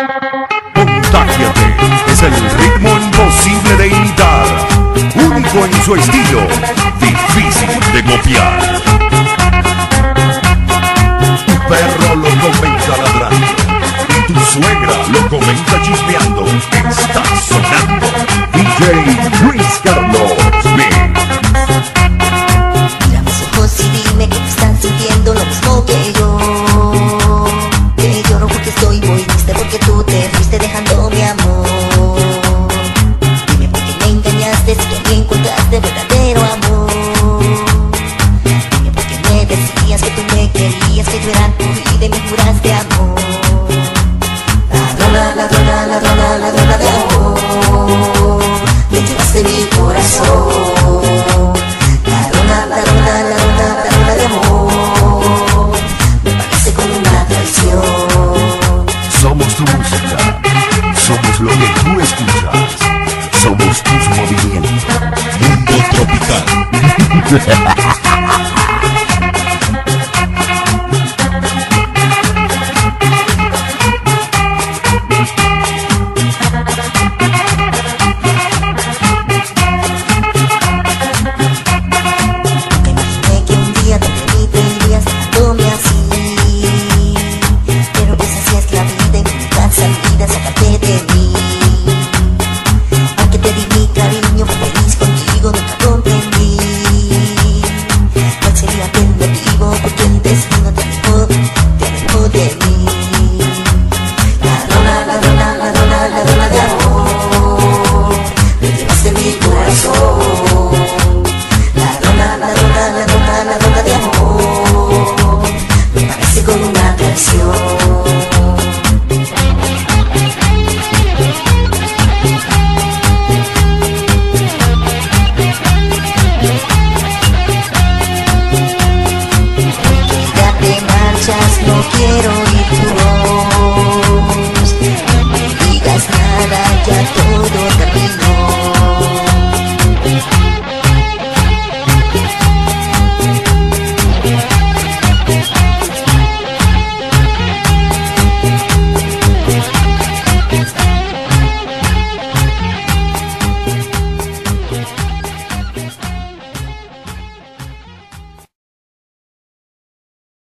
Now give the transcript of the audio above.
Contágiate, es el ritmo imposible de imitar, único en su estilo, difícil de copiar. Tu perro lo comenta ladrando, y tu suegra lo comenta chismeando. Está sonando DJ Luis Carlos Mix. Mira mis ojos y dime que te están sintiendo lo mismo que yo. Que lloro porque estoy muy triste, porque tú te fuiste dejando mi amor. Dime por qué me engañaste si tú encontraste verdadero amor. Dime por qué me decías que tú me querías, que yo era tu vida y me juraste amor. Ladrona, ladrona, ladrona, ladrona de amor, te llevaste mi corazón. Ladrona, ladrona, ladrona, ladrona de amor, me parece como una traición. Somos tu música, somos lo que tú escuchas, somos tus movimientos. Mundo Tropical.